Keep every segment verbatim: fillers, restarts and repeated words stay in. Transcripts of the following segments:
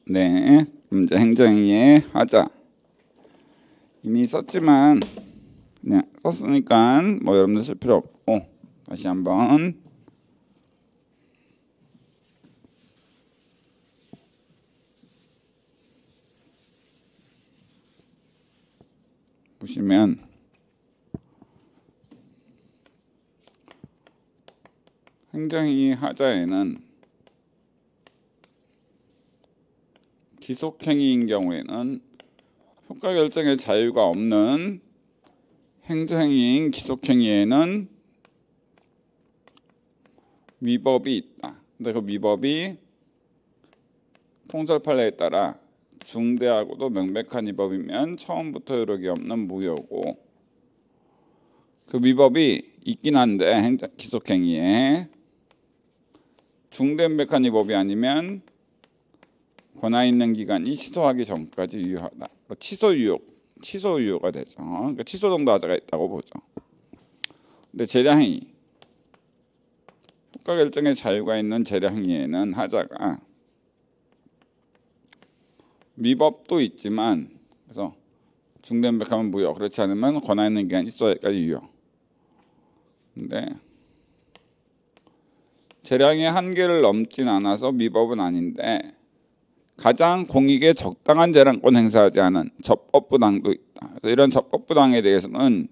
네, 문제 행정행위의 하자. 이미 썼지만 그냥 썼으니까 뭐 여러분들 쓸 필요 없고 다시 한번 보시면 행정행위 하자에는 기속행위인 경우에는 효과 결정의 자유가 없는 행정행위인 기속행위에는 위법이 있다. 근데 그 위법이 통설 판례에 따라 중대하고도 명백한 위법이면 처음부터 효력이 없는 무효고, 그 위법이 있긴 한데 행정, 기속행위에 중대 명백한 위법이 아니면 권한 있는 기간이 취소하기 전까지 유효하다. 취소 유효, 취소 유효가 되죠. 그러니까 취소 정도 하자가 있다고 보죠. 근데 재량행위, 효과 결정의 자유가 있는 재량행위에는 하자가 위법도 있지만, 그래서 중대 명백하면 무효, 그렇지 않으면 권한 있는 기간이 취소하기까지 유효. 근데 재량의 한계를 넘진 않아서 위법은 아닌데 가장 공익에 적당한 재량권 행사하지 않은 적법부당도 있다. 그래서 이런 적법부당에 대해서는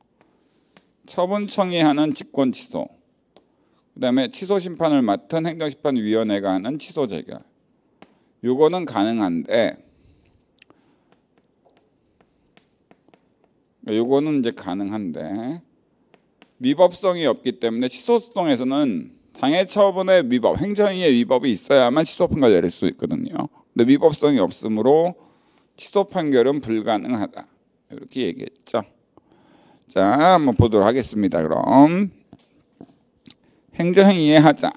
처분청이 하는 직권 취소, 그다음에 취소 심판을 맡은 행정심판위원회가 하는 취소 재결, 요거는 가능한데, 요거는 이제 가능한데 위법성이 없기 때문에 취소 소송에서는 당해 처분의 위법, 행정행위의 위법이 있어야만 취소 판결을 내릴 수 있거든요. 근데 위법성이 없으므로 취소 판결은 불가능하다. 이렇게 얘기했죠. 자, 한번 보도록 하겠습니다. 그럼 행정행위의 하자.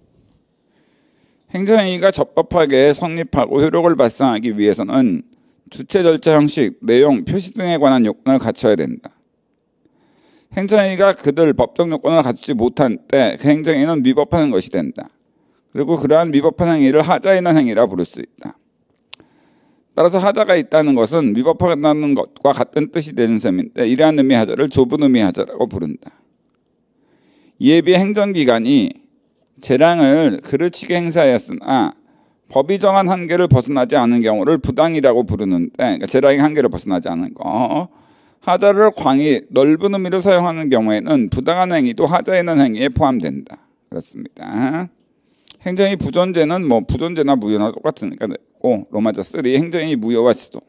행정행위가 적법하게 성립하고 효력을 발생하기 위해서는 주체 절차 형식, 내용, 표시 등에 관한 요건을 갖춰야 된다. 행정행위가 그들 법적 요건을 갖추지 못한 때 그 행정행위는 위법하는 것이 된다. 그리고 그러한 위법한 행위를 하자 있는 행위라 부를 수 있다. 따라서 하자가 있다는 것은 위법하다는 것과 같은 뜻이 되는 셈인데, 이러한 의미의 하자를 좁은 의미의 하자라고 부른다. 이에 비해 행정기관이 재량을 그르치게 행사하였으나 법이 정한 한계를 벗어나지 않은 경우를 부당이라고 부르는데, 그러니까 재량의 한계를 벗어나지 않은 거, 하자를 광이 넓은 의미로 사용하는 경우에는 부당한 행위도 하자에 있는 행위에 포함된다. 그렇습니다. 행정행위 부존재는 뭐 부존재나 무효나 똑같으니까 됐고, 로마자 삼 행정행위 무효와 취소.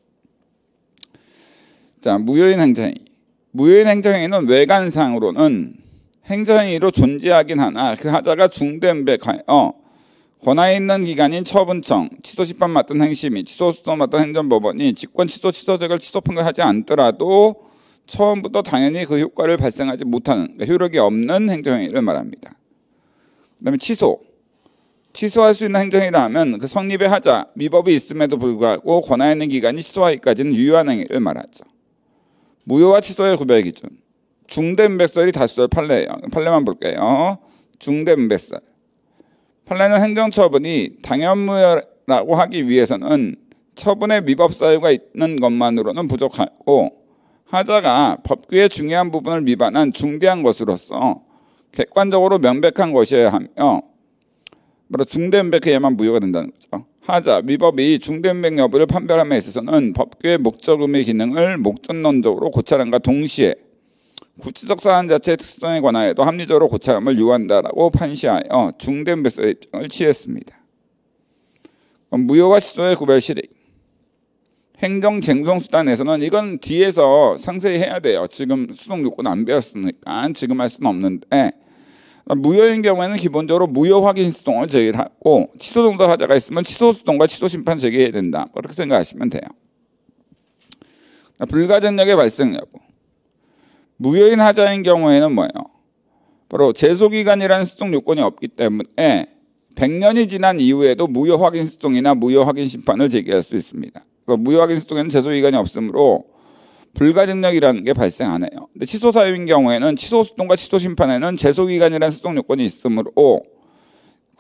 자, 무효인 행정행위. 무효인 행정행위는 외관상으로는 행정행위로 존재하긴 하나 그 하자가 중대명백하여 권한 있는 기관인 처분청, 취소심판 맡은 행심이, 취소소송 맡은 행정법원이 직권 취소 취소적을 취소 판결하지 않더라도 처음부터 당연히 그 효과를 발생하지 못하는, 그러니까 효력이 없는 행정행위를 말합니다. 그다음에 취소. 취소할 수 있는 행정행위라 하면 그 성립의 하자, 위법이 있음에도 불구하고 권한 있는 기관이 취소하기까지는 유효한 행위를 말하죠. 무효와 취소의 구별 기준. 중대명백설이 다수설 판례예요. 판례만 볼게요. 중대명백설. 판례는 행정처분이 당연무효라고 하기 위해서는 처분의 위법 사유가 있는 것만으로는 부족하고, 하자가 법규의 중요한 부분을 위반한 중대한 것으로서 객관적으로 명백한 것이어야 하며, 바로 중대명백해야만 무효가 된다는 거죠. 하자, 위법이 중대명백 여부를 판별함에 있어서는 법규의 목적 의미 기능을 목전론적으로 고찰함과 동시에 구체적 사안 자체의 특수성에 관하여도 합리적으로 고찰함을 요한다라고 판시하여 중대명백설의 입장을 취했습니다. 무효와 취소의 구별 실익. 행정쟁송수단에서는 이건 뒤에서 상세히 해야 돼요. 지금 수동 요건 안 배웠으니까 지금 할 수는 없는데, 무효인 경우에는 기본적으로 무효 확인 수동을 제기하고, 취소 정도 하자가 있으면 취소 수동과 취소 심판 제기해야 된다. 그렇게 생각하시면 돼요. 불가전력의 발생 여부. 무효인 하자인 경우에는 뭐예요? 바로 제소기간이라는 수동 요건이 없기 때문에 백 년이 지난 이후에도 무효 확인 수동이나 무효 확인 심판을 제기할 수 있습니다. 그러니까 무효 확인 수동에는 제소기간이 없으므로 불가증력이라는 게 발생 안 해요. 근데 취소 사유인 경우에는 취소 수동과 취소 심판에는 제소기간이라는 수동 요건이 있으므로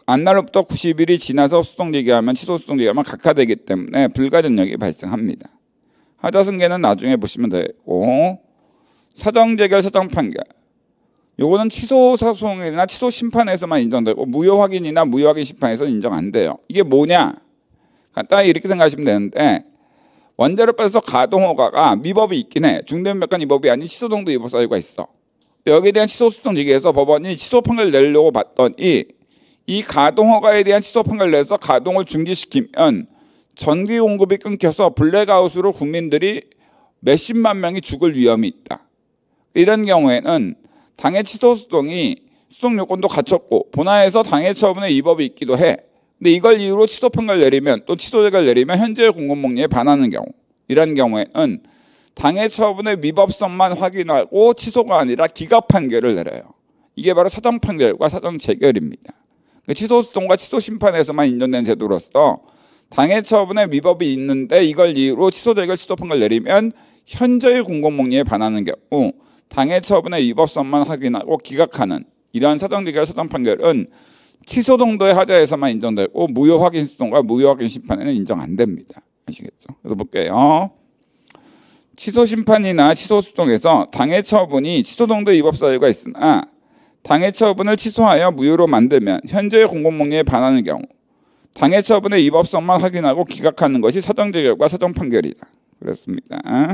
안날로부터 구십 일이 지나서 수송 제기하면 취소 수송 제기하면 각하되기 때문에 불가전력이 발생합니다. 하자승계는 나중에 보시면 되고, 사정 재결, 사정 판결. 요거는 취소 소송이나 취소 심판에서만 인정되고 무효 확인이나 무효 확인 심판에서 인정 안 돼요. 이게 뭐냐? 간단히 이렇게 생각하시면 되는데, 원자력 발전소 가동 허가가 미법이 있긴 해. 중대변백관 위법이 아닌 취소동도 위법 사유가 있어. 여기에 대한 취소 수송 제기해서 법원이 취소 판결을 내려고 봤더니 이 가동 허가에 대한 취소 판결을 내서 가동을 중지시키면 전기 공급이 끊겨서 블랙아웃으로 국민들이 몇십만 명이 죽을 위험이 있다. 이런 경우에는 당해 취소 수송이 수송 요건도 갖췄고 본화에서 당해 처분의 위법이 있기도 해. 근데 이걸 이유로 취소 판결 내리면 또 취소 재결 내리면 현재의 공공복리에 반하는 경우, 이런 경우에는 당해 처분의 위법성만 확인하고 취소가 아니라 기각 판결을 내려요. 이게 바로 사정 판결과 사정 재결입니다. 취소 수송과 취소 심판에서만 인정된 제도로서 당해 처분의 위법이 있는데 이걸 이유로 취소 재결 취소 판결 내리면 현재의 공공복리에 반하는 경우 당해 처분의 위법성만 확인하고 기각하는 이러한 사정 재결 사정 판결은 취소 정도의 하자에서만 인정되고 무효 확인 수송과 무효 확인 심판에는 인정 안 됩니다. 아시겠죠? 그래서 볼게요. 취소 심판이나 취소 수송에서 당해 처분이 취소 정도의 위법 사유가 있으나 당해 처분을 취소하여 무효로 만들면 현재의 공공복리에 반하는 경우 당해 처분의 위법성만 확인하고 기각하는 것이 사정 재결과 사정 판결이다. 그렇습니다.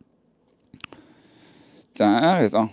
자, 그래서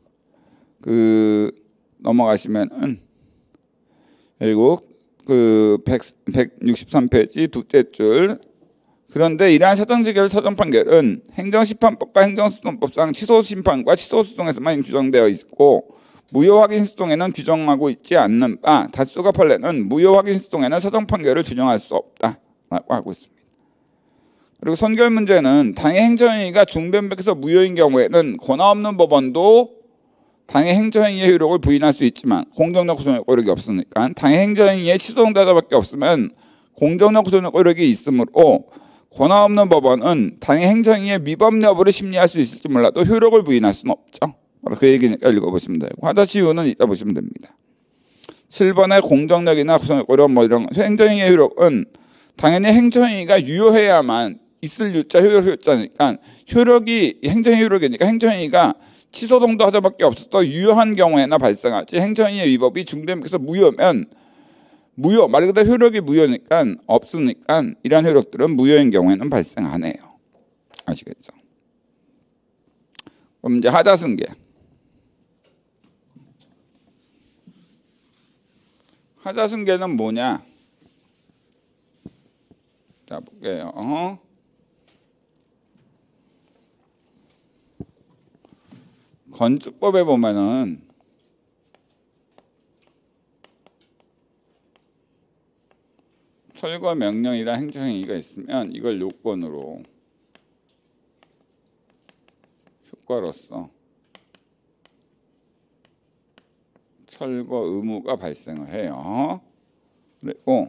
그 넘어가시면은 결국 그 백육십삼 페이지 둘째 줄. 그런데 이러한 사정 재결 사정 판결은 행정심판법과 행정수송법상 취소 심판과 취소 수송에서만 규정되어 있고 무효 확인 수송에는 규정하고 있지 않는 바 다수가 판례는 무효 확인 수송에는 사정 판결을 준용할 수 없다라고 하고 있습니다. 그리고 선결 문제는 당해 행정행위가 중변백에서 무효인 경우에는 권한 없는 법원도 당해 행정행위의 효력을 부인할 수 있지만 공정력 구속력 효력이 없으니까 당해 행정행위의 취소정답밖에 없으면 공정력 구속력 효력이 있으므로 권한 없는 법원은 당해 행정행위의 미법 여부를 심리할 수 있을지 몰라도 효력을 부인할 수는 없죠. 바로 그 얘기니까 읽어보시면 되고 하자시 이유는 이따 보시면 됩니다. 칠 번의 공정력이나 구속력 효력 뭐 이런 행정행위의 효력은 당연히 행정행위가 유효해야만 있을 유자 효력 효자니까 효력이 행정행위 효력이니까 행정행위가 취소 정도 하자밖에 없어서 유효한 경우에나 발생하지 행정행위의 위법이 중대에서 무효면 무효 말 그대로 효력이 무효니까 없으니까 이러한 효력들은 무효인 경우에는 발생 안 해요. 아시겠죠? 그럼 이제 하자승계. 하자승계는 뭐냐? 자 볼게요. 어? 건축법에 보면은 철거 명령이란 행정행위가 있으면 이걸 요건으로 효과로서 철거 의무가 발생을 해요. 그리고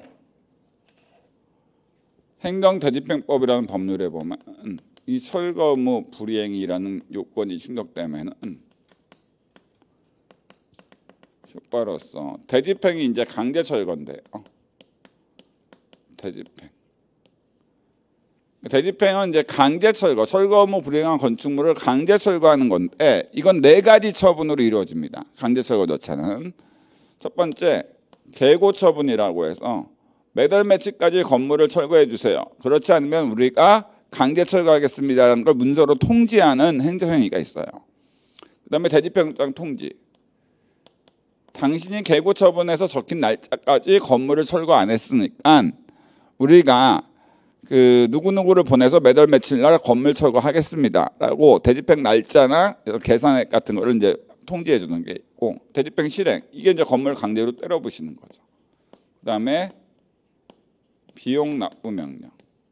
행정대집행법이라는 법률에 보면 이 철거 의무 불이행이라는 요건이 충족되면은 효과로서 대집행이 이제 강제 철거인데요. 대집행. 대집행은 이제 강제 철거, 철거 의무 불이행한 건축물을 강제 철거하는 건데 이건 네 가지 처분으로 이루어집니다. 강제 철거 절차는 첫 번째 계고 처분이라고 해서 매달 며칠까지 건물을 철거해 주세요. 그렇지 않으면 우리가 강제 철거하겠습니다라는 걸 문서로 통지하는 행정행위가 있어요. 그다음에 대집행장 통지. 당신이 계고 처분해서 적힌 날짜까지 건물을 철거 안 했으니까 우리가 그 누구누구를 보내서 매달 며칠 날 건물 철거하겠습니다라고 대집행 날짜나 계산액 같은 거를 이제 통지해 주는 게 있고 대집행 실행 이게 이제 건물 강제로 때려 부시는 거죠. 그다음에 비용 납부 명령.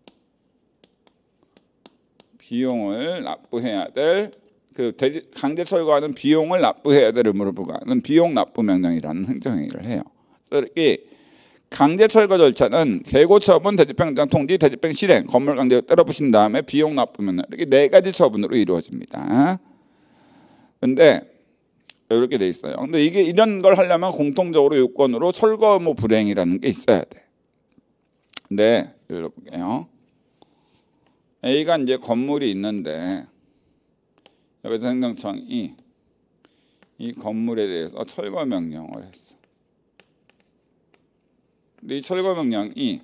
비용을 납부해야 될 그 강제 철거하는 비용을 납부해야 될 의무를 부과하는 비용 납부 명령이라는 행정행위를 해요. 이렇게 강제 철거 절차는 계고 처분, 대집행장 통지, 대집행 실행, 건물 강제로 때려 부신 다음에 비용 납부 명령 이렇게 네 가지 처분으로 이루어집니다. 그런데 이렇게 돼 있어요. 근데 이게 이런 걸 하려면 공통적으로 요건으로 철거 의무 불이행이라는 게 있어야 돼. 네, 읽어볼게요. A가 이제 건물이 있는데 여기서 행정청이 이 건물에 대해서 철거 명령을 했어. 근데 이 철거 명령이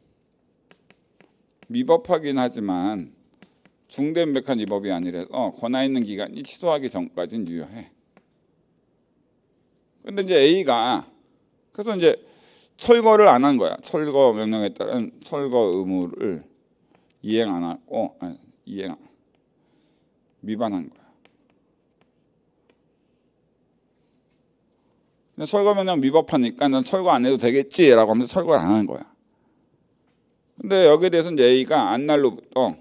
위법하긴 하지만 중대인백한 위법이 아니라서 권한 있는 기간이 취소하기 전까지는 유효해. 근데 이제 A가 그래서 이제 철거를 안 한 거야. 철거 명령에 따른 철거 의무를 이행 안 하고 아니, 이행 위반한 거야. 근데 철거 명령 위법하니까 난 철거 안 해도 되겠지라고 하면서 철거를 안 한 거야. 근데 여기에 대해서 이제 A가 안 날로부터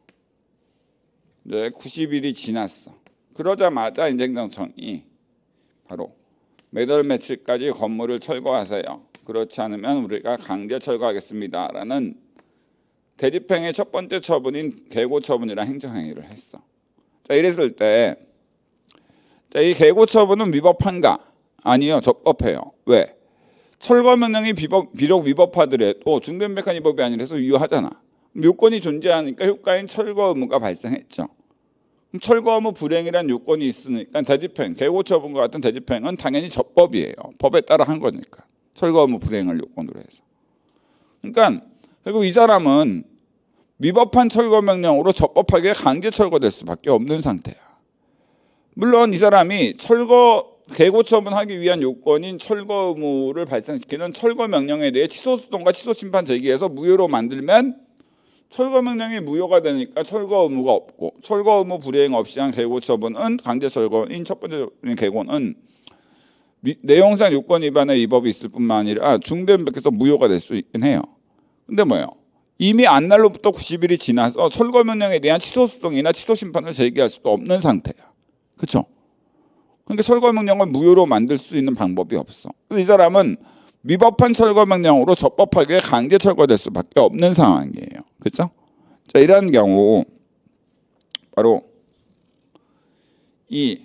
이제 구십 일이 지났어. 그러자마자 이제 행정청이 바로 몇 월 며칠까지 건물을 철거하세요. 그렇지 않으면 우리가 강제 철거하겠습니다라는 대집행의 첫 번째 처분인 개고 처분이라는 행정행위를 했어. 자, 이랬을 때, 자, 이 개고 처분은 위법한가? 아니요, 적법해요. 왜? 철거 명령이 비법, 비록 위법하더라도 중대인백한 위법이 아니라서 유효하잖아. 요건이 존재하니까 효과인 철거 의무가 발생했죠. 그럼 철거 의무 불이행이라는 요건이 있으니까 대집행, 개고 처분과 같은 대집행은 당연히 적법이에요. 법에 따라 한 거니까. 철거 의무 불이행을 요건으로 해서. 그러니까 결국 이 사람은 위법한 철거 명령으로 적법하게 강제 철거될 수밖에 없는 상태야. 물론 이 사람이 철거 개고 처분하기 위한 요건인 철거 의무를 발생시키는 철거 명령에 대해 취소 소송과 취소 심판 제기해서 무효로 만들면 철거 명령이 무효가 되니까 철거 의무가 없고 철거 의무 불이행 없이 한 개고 처분은 강제 철거인 첫 번째 개고는 내용상 요건 위반의 위법이 있을 뿐만 아니라 중대인백해서 무효가 될 수 있긴 해요. 근데 뭐예요? 이미 안날로부터 구십 일이 지나서 철거 명령에 대한 취소 소송이나 취소 심판을 제기할 수도 없는 상태야. 그렇죠? 그러니까 철거 명령을 무효로 만들 수 있는 방법이 없어. 그래서 이 사람은 위법한 철거 명령으로 적법하게 강제 철거될 수밖에 없는 상황이에요. 그렇죠? 자, 이런 경우 바로 이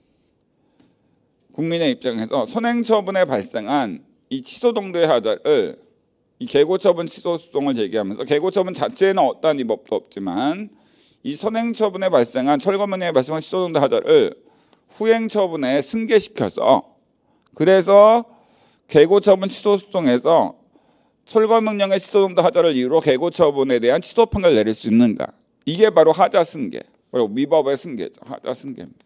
국민의 입장에서 선행처분에 발생한 이 취소 동도의 하자를 이 개고처분 취소 소송을 제기하면서 개고처분 자체에는 어떠한 위법도 없지만 이 선행처분에 발생한 철거 명령에 발생한 취소 동도 하자를 후행처분에 승계시켜서 그래서 개고처분 취소 소송에서 철거 명령의 취소 동도 하자를 이유로 개고처분에 대한 취소 판결을 내릴 수 있는가? 이게 바로 하자 승계, 바로 위법의 승계죠. 하자 승계입니다.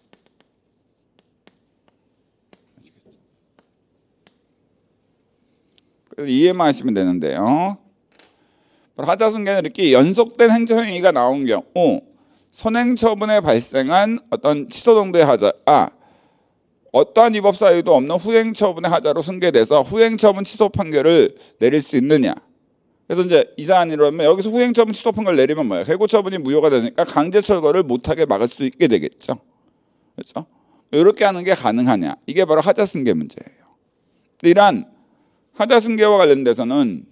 그래서 이해만 하시면 되는데요. 하자 승계는 이렇게 연속된 행정행위가 나온 경우 선행처분에 발생한 어떤 취소 동도의 하자가 어떠한 위법 사유도 없는 후행처분의 하자로 승계돼서 후행처분 취소 판결을 내릴 수 있느냐. 그래서 이제 이 사안이 이러면 여기서 후행처분 취소 판결을 내리면 뭐야? 개고처분이 무효가 되니까 강제 철거를 못하게 막을 수 있게 되겠죠. 그렇죠? 이렇게 하는 게 가능하냐? 이게 바로 하자 승계 문제예요. 이러한 하자 승계와 관련돼서는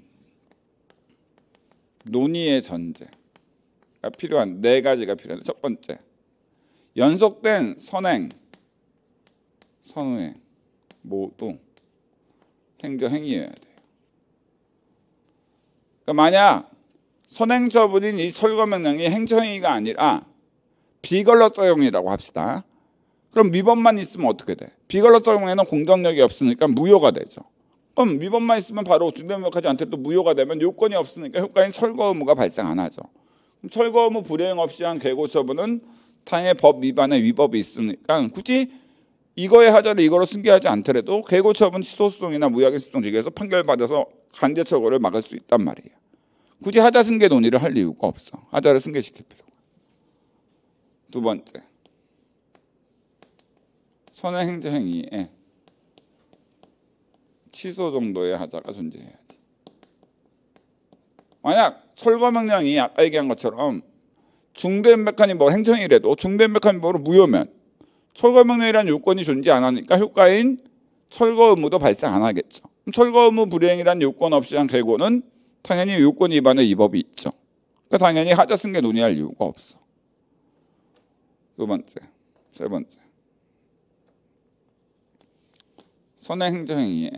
논의의 전제가 필요한 네 가지가 필요한데 첫 번째, 연속된 선행, 선후행 모두 행정행위여야 돼요. 그러니까 만약 선행처분인 이 철거명령이 행정행위가 아니라 비걸러적용이라고 합시다. 그럼 위법만 있으면 어떻게 돼? 비걸러적용에는 공정력이 없으니까 무효가 되죠. 그럼 위법만 있으면 바로 중대명령하지 않더라도 무효가 되면 요건이 없으니까 효과인 철거 의무가 발생 안 하죠. 그럼 철거 의무 불이행 없이 한 개고처분은 당해 법 위반의 위법이 있으니까 굳이 이거의 하자를 이거로 승계하지 않더라도 개고처분 취소 소송이나 무효하게 소송 제기해서 판결받아서 강제 철거를 막을 수 있단 말이에요. 굳이 하자 승계 논의를 할 이유가 없어. 하자를 승계시킬 필요가. 두 번째, 선행 행정행위에 취소 정도의 하자가 존재해야지. 만약 철거 명령이 아까 얘기한 것처럼 중대인백한 위법 행정행위라도 중대인백한 위법으로 무효면 철거 명령이라는 요건이 존재 안 하니까 효과인 철거 의무도 발생 안 하겠죠. 철거 의무 불이행이라는 요건 없이 한 개고는 당연히 요건 위반의 위법이 있죠. 그러니까 당연히 하자 승계 논의할 이유가 없어. 두 번째, 세 번째. 선행 행정행위에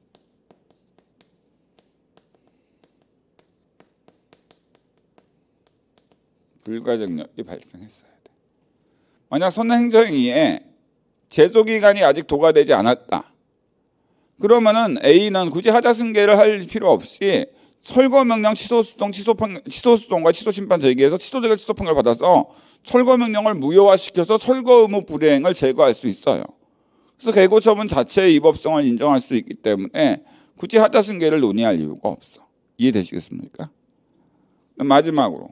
불가적력이 발생했어야 돼. 만약 선행 행정행위에 제소기간이 아직 도과되지 않았다. 그러면은 A는 굳이 하자승계를 할 필요 없이 철거명령 취소수동, 취소판, 취소수동과 취소심판 제기해서 취소되게 취소판결을 받아서 철거명령을 무효화시켜서 철거 의무 불이행을 제거할 수 있어요. 그래서 개고처분 자체의 위법성을 인정할 수 있기 때문에 굳이 하자승계를 논의할 이유가 없어. 이해되시겠습니까? 마지막으로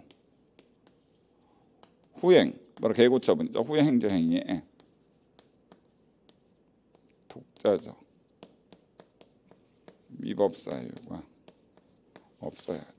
후행, 바로 개고처분이죠. 후행 행정행위에 독자적 위법 사유가 없어야 돼.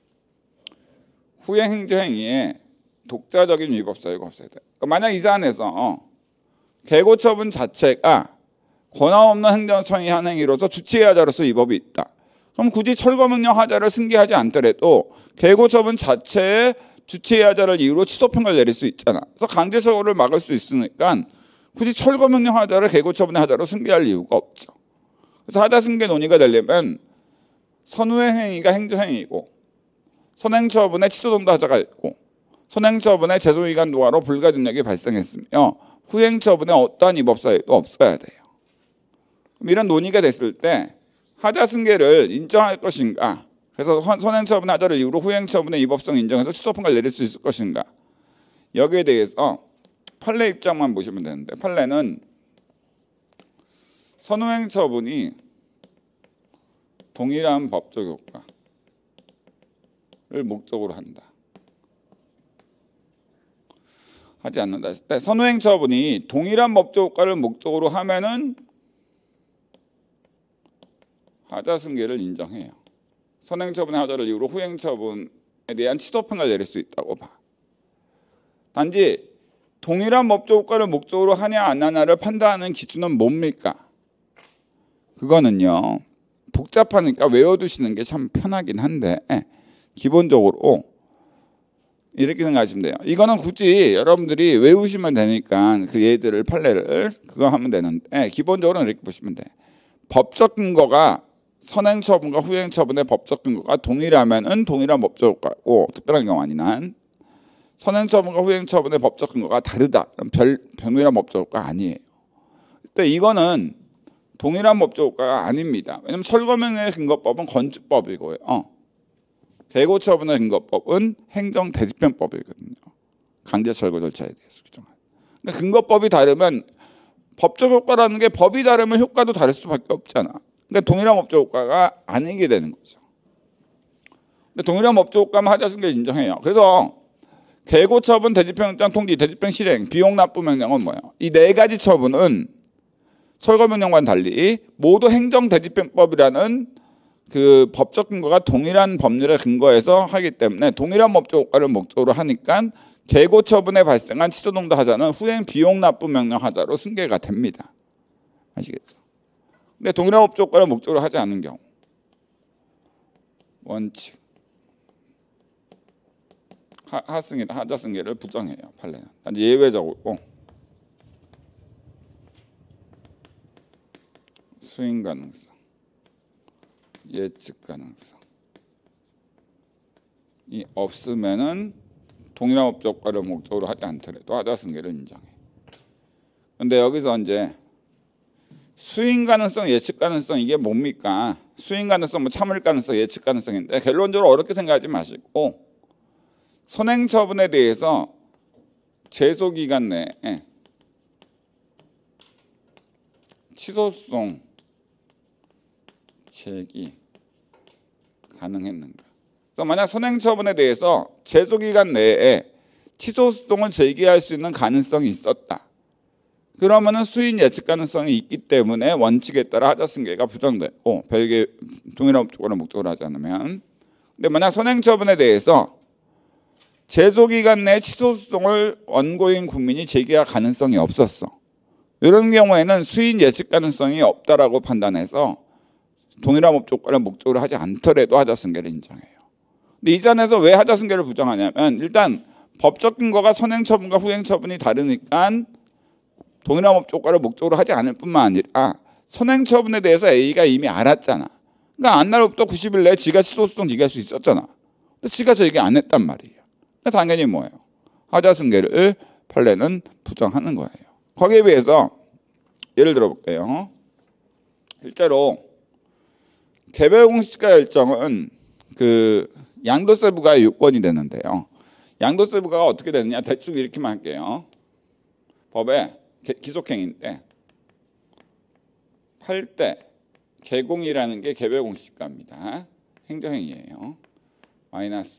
후행 행정행위에 독자적인 위법 사유가 없어야 돼. 그러니까 만약 이 사안에서 어, 개고처분 자체가 권한 없는 행정청이 한 행위로서 주치의하자로서 위법이 있다. 그럼 굳이 철거명령 하자를 승계하지 않더라도 개고처분 자체에 주치의하자를 이유로 취소평가를 내릴 수 있잖아. 그래서 강제처벌을 막을 수 있으니까 굳이 철거명령 하자를 개고처분의 하자로 승계할 이유가 없죠. 그래서 하자승계 논의가 되려면 선후행 행위가 행정행위고 선행처분에 취소동도 하자가 있고 선행처분에 제소기간 도하로 불가증력이 발생했으며 후행처분에 어떠한 위법사유도 없어야 돼요. 그럼 이런 논의가 됐을 때 하자승계를 인정할 것인가, 그래서 선행처분 하자를 이유로 후행처분의 위법성 인정해서 취소평가를 내릴 수 있을 것인가, 여기에 대해서 판례 입장만 보시면 되는데, 판례는 선후행처분이 동일한 법적 효과를 목적으로 한다. 하지 않는다 했을 때 선후행처분이 동일한 법적 효과를 목적으로 하면은 하자승계를 인정해요. 선행처분의 하자를 이유로 후행처분에 대한 취소평가를 내릴 수 있다고 봐. 단지 동일한 법적 효과를 목적으로 하냐 안 하냐를 판단하는 기준은 뭡니까? 그거는요, 복잡하니까 외워두시는 게 참 편하긴 한데 기본적으로 이렇게 생각하시면 돼요. 이거는 굳이 여러분들이 외우시면 되니까 그 예들을 판례를 그거 하면 되는데 기본적으로는 이렇게 보시면 돼. 법적 근거가 선행처분과 후행처분의 법적 근거가 동일하면은 동일한 법적 효과고, 특별한 경우 아니난 선행처분과 후행처분의 법적 근거가 다르다. 그럼 별 동일한 법적 효과가 아니에요. 근데 이거는 동일한 법적 효과가 아닙니다. 왜냐하면 철거명령의 근거법은 건축법이고요. 어. 개고처분의 근거법은 행정대집행법이거든요. 강제철거 절차에 대해서 규정한. 근데 근거법이 다르면 법적 효과라는 게 법이 다르면 효과도 다를 수밖에 없잖아. 그러니까 동일한 법적 효과가 아니게 되는 거죠. 근데 동일한 법적 효과만 하자승계를 인정해요. 그래서 개고처분, 대집행영장 통지, 대집행 실행, 비용 납부 명령은 뭐예요? 이 네 가지 처분은 철거명령과는 달리 모두 행정대집행법이라는 그 법적 근거가 동일한 법률에 근거해서 하기 때문에 동일한 법적 효과를 목적으로 하니까 개고처분에 발생한 취소동도 하자는 후행 비용 납부 명령 하자로 승계가 됩니다. 아시겠죠? 근데 동일한 법적 효과를 목적으로 하지 않는 경우 원칙 하, 하승계, 하자승계를 부정해요. 판례는 단지 예외적으로 수행 가능성, 예측 가능성이 없으면은 동일한 법적 효과를 목적으로 하지 않더라도 하자승계를 인정해. 근데 여기서 이제 수행 가능성, 예측 가능성 이게 뭡니까? 수행 가능성, 뭐 참을 가능성, 예측 가능성인데 결론적으로 어렵게 생각하지 마시고 선행 처분에 대해서 제소 기간 내에 취소소송 제기 가능했는가? 그래서 만약 선행 처분에 대해서 제소 기간 내에 취소 소송을 제기할 수 있는 가능성이 있었다. 그러면은 수인 예측 가능성이 있기 때문에 원칙에 따라 하자승계가 부정되고 별개 동일한 법적으로 목적으로 하지 않으면. 근데 만약 선행 처분에 대해서 제소 기간 내 취소 소송을 원고인 국민이 제기할 가능성이 없었어. 이런 경우에는 수인 예측 가능성이 없다라고 판단해서 동일한 법적 효과를 목적으로 하지 않더라도 하자승계를 인정해요. 근데 이 사안에서 왜 하자승계를 부정하냐면 일단 법적 근거가 선행처분과 후행처분이 다르니까 동일한 법적 효과를 목적으로 하지 않을 뿐만 아니라 선행 처분에 대해서 A가 이미 알았잖아. 그러니까 안날로부터 구십 일 내에 지가 취소소송 제기할 수 있었잖아. 근데 지가 제기 안 했단 말이에요. 당연히 뭐예요? 하자승계를 판례는 부정하는 거예요. 거기에 비해서 예를 들어 볼게요. 실제로 개별공시지가 결정은 그 양도세 부과의 요건이 되는데요. 양도세 부과가 어떻게 되느냐? 대충 이렇게만 할게요. 법에 기속행위인데 팔 대 개공이라는 게 개별공시지가입니다. 행정행위예요. 마이너스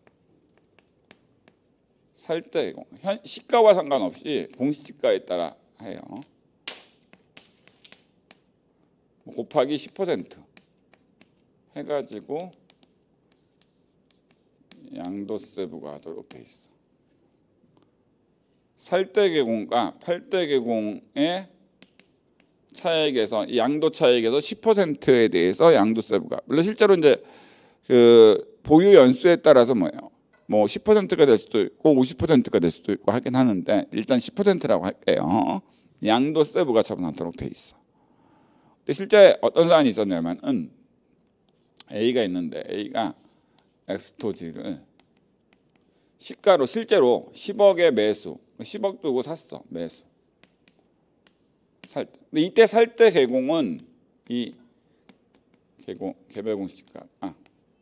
살 때 개공. 현 시가와 상관없이 공시지가에 따라 해요. 곱하기 십 퍼센트 해가지고 양도세 부과하도록 돼 있어. 살 때 개공과 팔 대 개공의 차액에서 양도 차액에서 십 퍼센트에 대해서 양도세 부과. 물론 실제로 이제 그 보유 연수에 따라서 뭐예요? 뭐 십 퍼센트가 될 수도 있고 오십 퍼센트가 될 수도 있고 하긴 하는데 일단 십 퍼센트라고 할게요. 양도세 부과 처분하도록 돼 있어. 근데 실제 어떤 사안이 있었냐면은 A가 있는데 A가 X토지를 시가로 실제로 십억의 매수, 십억 두고 샀어. 매수. 살 때. 근데 이때 살 때 개공은 이 개공 개별공시지가 아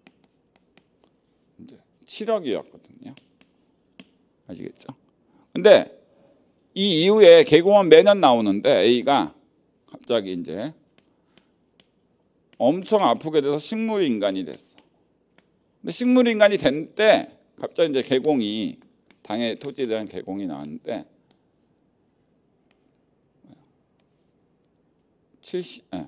이제 칠억이었거든요. 아시겠죠? 근데 이 이후에 개공은 매년 나오는데 A가 갑자기 이제 엄청 아프게 돼서 식물인간이 됐어. 근데 식물인간이 된 때 갑자기 이제 개공이 당해 토지에 대한 개공이 나왔는데 칠십, 예,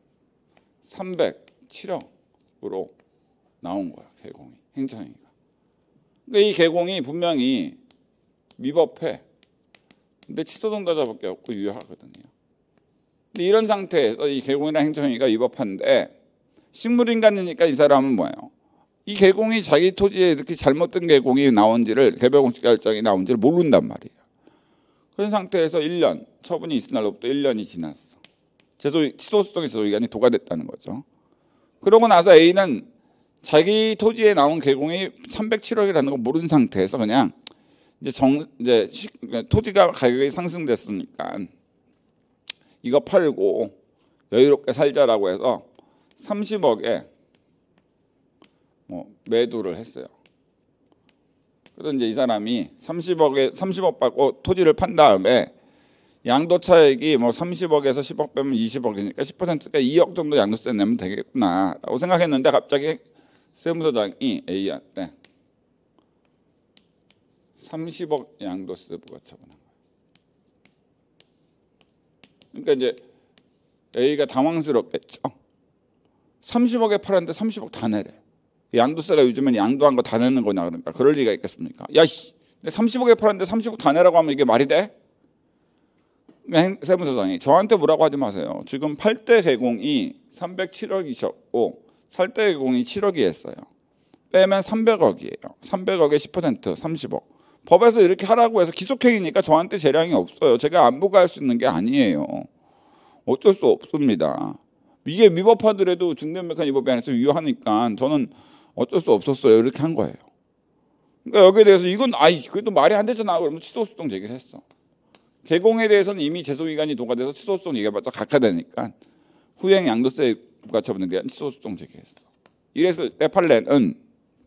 삼백칠억으로 나온 거야. 개공이 행정행위가. 그러니까 이 개공이 분명히 위법해. 근데 취소동자자밖에 없고 유효하거든요. 근데 이런 상태에서 이 개공이나 행정행위가 위법한데 식물인간이니까 이 사람은 뭐예요? 이 개공이 자기 토지에 이렇게 잘못된 개공이 나온지를 개별공시 결정이 나온지를 모른단 말이에요. 그런 상태에서 일 년 처분이 있은 날로부터 일 년이 지났어. 제소 취소소송의 제소기간이 도과됐다는 거죠. 그러고 나서 A는 자기 토지에 나온 개공이 삼백칠억이라는 걸 모르는 상태에서 그냥 이제 정 이제 시, 토지가 가격이 상승됐으니까 이거 팔고 여유롭게 살자라고 해서 삼십억에 뭐 매도를 했어요. 그래서 이제 이 사람이 삼십억에 삼십억 받고 토지를 판 다음에 양도 차액이 뭐 삼십억에서 십억 빼면 이십억이니까 십 퍼센트가 이억 정도 양도세 내면 되겠구나라고 생각했는데 갑자기 세무서장이 A한테 삼십억 양도세 부과 처분한 거예요. 그러니까 이제 A가 당황스럽겠죠. 삼십억에 팔았는데 삼십억 다 내래. 양도세가 요즘엔 양도한 거 다 내는 거냐 그러니까 그럴 리가 있겠습니까? 야씨, 삼십억에 팔았는데 삼십억 다 내라고 하면 이게 말이 돼? 세무서장이 저한테 뭐라고 하지 마세요. 지금 팔 대 개공이 삼백칠억이셨고 살 대 개공이 칠억이었어요. 빼면 삼백억이에요. 삼백억에 십 퍼센트 삼십억. 법에서 이렇게 하라고 해서 기속행위니까 저한테 재량이 없어요. 제가 안 부과할 수 있는 게 아니에요. 어쩔 수 없습니다. 이게 위법하더라도 중대면밀한 안에서 유효하니까 저는 어쩔 수 없었어요. 이렇게 한 거예요. 그러니까 여기에 대해서 이건 아이 그래도 말이 안 되잖아. 그러면 취소소송 제기를 했어. 개공에 대해서는 이미 제소기간이 도과돼서 취소소송 얘기해봤자 각하되니까 후행 양도세 부과처분에 대한 취소소송 제기했어. 이랬을 때 판례는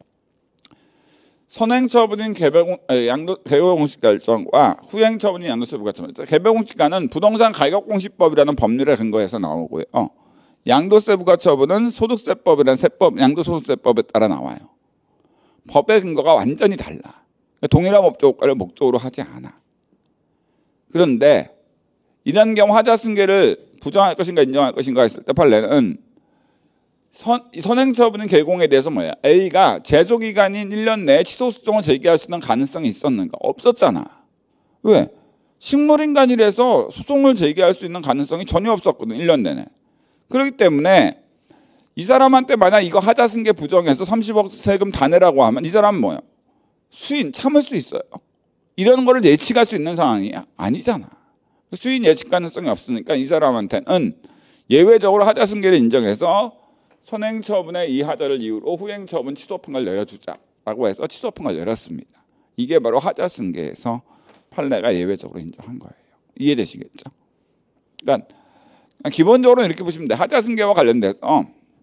선행처분인 개별공, 양도, 개별공시 결정과 후행처분인 양도세 부과처분. 개별공시가는 부동산 가격공시법이라는 법률에 근거해서 나오고요. 양도세 부과처분은 소득세법이라는 세법, 양도소득세법에 따라 나와요. 법의 근거가 완전히 달라. 동일한 법적 효과를 목적으로 하지 않아. 그런데 이런 경우 하자승계를 부정할 것인가 인정할 것인가 했을 때 판례는 선, 선행처분인 개공에 대해서 뭐야? A가 제소기간인 일 년 내에 취소소송을 제기할 수 있는 가능성이 있었는가? 없었잖아. 왜? 식물인간이라서 소송을 제기할 수 있는 가능성이 전혀 없었거든. 일 년 내내. 그렇기 때문에 이 사람한테 만약 이거 하자승계 부정해서 삼십억 세금 다 내라고 하면 이 사람은 뭐야? 수인 참을 수 있어요. 이런 거를 예측할 수 있는 상황이 아니잖아. 수인 예측 가능성이 없으니까 이 사람한테는 예외적으로 하자 승계를 인정해서 선행 처분의 이 하자를 이유로 후행 처분 취소 판결을 내려주자라고 해서 취소 판결을 내렸습니다. 이게 바로 하자 승계에서 판례가 예외적으로 인정한 거예요. 이해되시겠죠? 그러니까 기본적으로 이렇게 보시면 돼요. 하자 승계와 관련돼서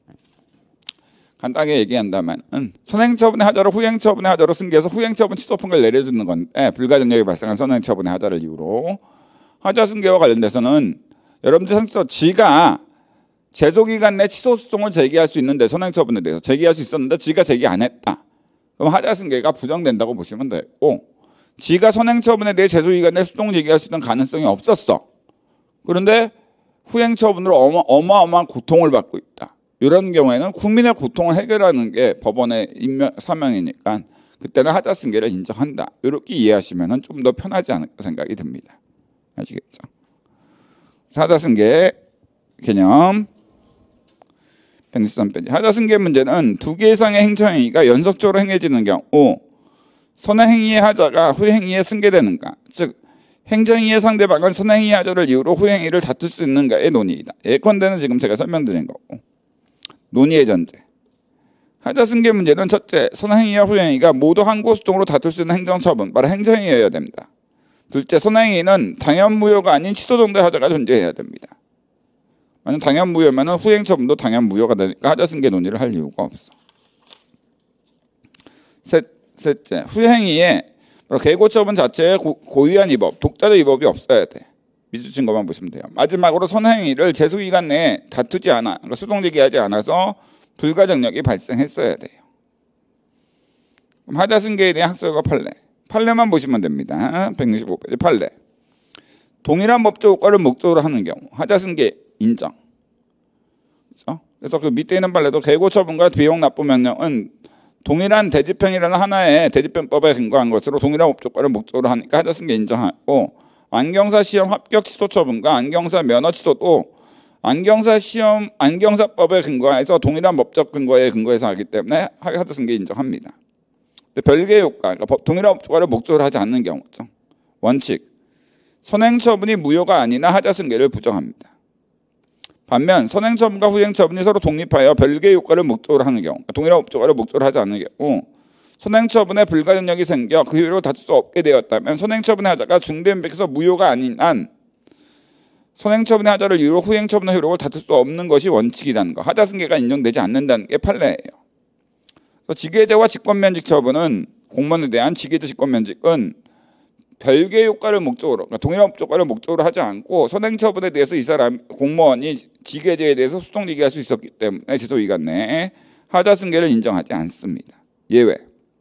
간단하게 얘기한다면 선행 처분의 하자로 후행 처분의 하자로 승계해서 후행 처분 취소 판결을 내려주는 건데, 불가정력이 발생한 선행 처분의 하자를 이유로 하자 승계와 관련돼서는 여러분들 상식적으로 지가 제소기간 내 취소 소송을 제기할 수 있는데, 선행 처분에 대해서 제기할 수 있었는데 지가 제기 안 했다. 그럼 하자 승계가 부정된다고 보시면 되고, 지가 선행 처분에 대해 제소기간 내 소송 제기할 수 있는 가능성이 없었어. 그런데 후행 처분으로 어마, 어마어마한 고통을 받고 있다. 이런 경우에는 국민의 고통을 해결하는 게 법원의 임명, 사명이니까 그때는 하자 승계를 인정한다. 이렇게 이해하시면 좀 더 편하지 않을까 생각이 듭니다. 아시겠죠? 하자 승계 개념 백육십삼 페이지. 하자 승계 문제는 두 개 이상의 행정행위가 연속적으로 행해지는 경우 선행행위의 하자가 후행행위에 승계되는가, 즉 행정행위의 상대방은 선행행위 하자를 이유로 후행행위를 다툴 수 있는가의 논의이다. 예컨대는 지금 제가 설명드린 거고, 논의의 전제. 하자 승계 문제는 첫째, 선행행위와 후행행위가 모두 항고소송으로 다툴 수 있는 행정처분, 바로 행정행위여야 됩니다. 둘째, 선행행위는 당연무효가 아닌 취소정도의 하자가 존재해야 됩니다. 만약 당연무효면 후행처분도 당연무효가 되니까 하자 승계 논의를 할 이유가 없어. 셋, 셋째, 후행행위에 계고처분 자체에 고, 고유한 위법, 독자적 위법이 없어야 돼. 미수친 것만 보시면 돼요. 마지막으로 선행행위를 제소기간 내에 다투지 않아, 그러니까 소송제기하지 않아서 불가정력이 발생했어야 돼요. 그럼 하자 승계에 대한 학설과 판례. 판례만 보시면 됩니다. 백육십오 페이지 판례. 동일한 법적 효과를 목적으로 하는 경우 하자 승계 인정. 그렇죠? 그래서 그 밑에 있는 판례도 계고처분과 비용 납부 명령은 동일한 대집행이라는 하나의 대집행법에 근거한 것으로 동일한 법적 효과를 목적으로 하니까 하자 승계 인정하고, 안경사 시험 합격 취소 처분과 안경사 면허 취소도 안경사 시험 안경사법에 근거해서 동일한 법적 근거에 근거해서 하기 때문에 하자 승계 인정합니다. 별개의 효과, 그러니까 동일한 법적과를 목적으로 하지 않는 경우죠. 원칙, 선행처분이 무효가 아니나 하자 승계를 부정합니다. 반면 선행처분과 후행처분이 서로 독립하여 별개의 효과를 목적으로 하는 경우, 그러니까 동일한 법적과를 목적으로 하지 않는 경우, 선행처분에 불가정력이 생겨 그 효력을 다툴 수 없게 되었다면 선행처분의 하자가 중대인백에서 무효가 아닌 한 선행처분의 하자를 이유로 후행처분의 효력을 다툴 수 없는 것이 원칙이라는 거, 하자 승계가 인정되지 않는다는 게 판례예요. 지계제와 직권면직 처분은 공무원에 대한 지계제 직권면직은 별개의 효과를 목적으로, 그러니까 동일한 법적과를 목적으로 하지 않고 선행처분에 대해서 이 사람 공무원이 지계제에 대해서 소송제기할 수 있었기 때문에 제소기간 내에 하자 승계를 인정하지 않습니다. 예외.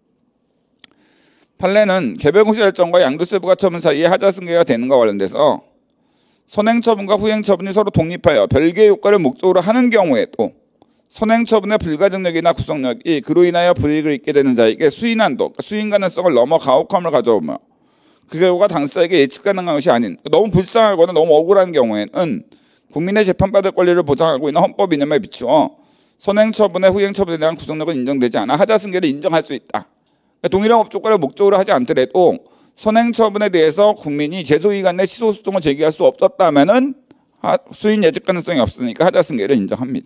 판례는 개별공시 결정과 양도세 부과처분 사이에 하자 승계가 되는 것과 관련돼서 선행처분과 후행처분이 서로 독립하여 별개의 효과를 목적으로 하는 경우에도 선행처분의 불가정력이나 구속력이 그로 인하여 불이익을 입게 되는 자에게 수인한도, 그러니까 수인 가능성을 넘어 가혹함을 가져오며 그 결과가 당사자에게 예측 가능한 것이 아닌, 너무 불쌍하거나 너무 억울한 경우에는 국민의 재판받을 권리를 보장하고 있는 헌법 이념에 비추어 선행처분의 후행처분에 대한 구속력은 인정되지 않아 하자 승계를 인정할 수 있다. 그러니까 동일한 법적과를 목적으로 하지 않더라도 선행처분에 대해서 국민이 제소기간 내 취소소송을 제기할 수 없었다면은 수인 예측 가능성이 없으니까 하자 승계를 인정합니다.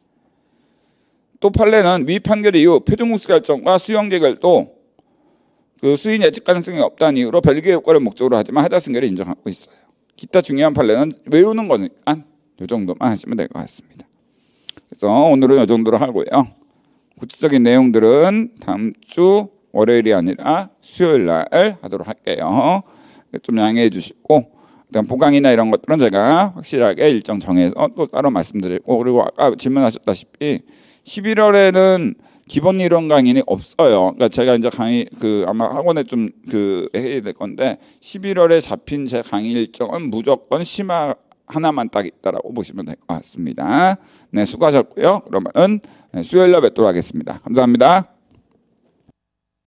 또 판례는 위 판결 이후 표준공시 결정과 수용 재결도 그 수인 예측 가능성이 없다는 이유로 별개의 효과를 목적으로 하지만 하자 승계를 인정하고 있어요. 기타 중요한 판례는 외우는 거니까 이 정도만 하시면 될 것 같습니다. 그래서 오늘은 이 정도로 하고요. 구체적인 내용들은 다음 주 월요일이 아니라 수요일 날 하도록 할게요. 좀 양해해 주시고, 일단 보강이나 이런 것들은 제가 확실하게 일정 정해서 또 따로 말씀드리고, 그리고 아까 질문하셨다시피 십일월에는 기본 이론 강의는 없어요. 그러니까 제가 이제 강의 그 아마 학원에 좀 그 해야 될 건데 십일월에 잡힌 제 강의 일정은 무조건 심화 하나만 딱 있다라고 보시면 될 것 같습니다. 네, 수고하셨고요. 그러면은 수요일 날 뵙도록 하겠습니다. 감사합니다.